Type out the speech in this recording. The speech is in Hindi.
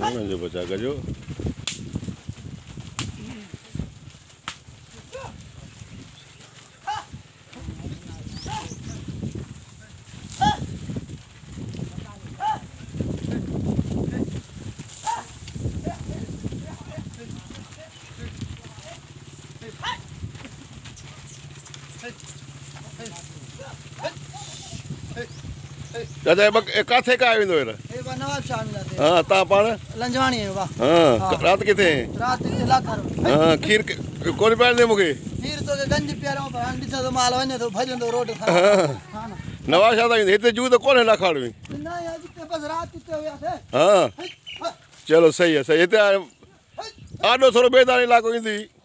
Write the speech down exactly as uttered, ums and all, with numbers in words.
उन्हनि जो बचा कजो। दादा काथे का आयो वेंदो नवाब शाह मिलंदे। हां ता पाण लंजवाणी है वाह। हां रात किथे? रात लाखर। हां खीर कोन पाण दे मुके खीर तो गंज प्यारो पर ॾिसो तो माल वने तो भजंदो रोड था। हां नवाब शाह दा हिते जू तो कोने लाखाड़ में ना यार जिते बस रात किते हुया थे। हां चलो सही है सही हिते आडो थोरो बेदार इलाको इंदी।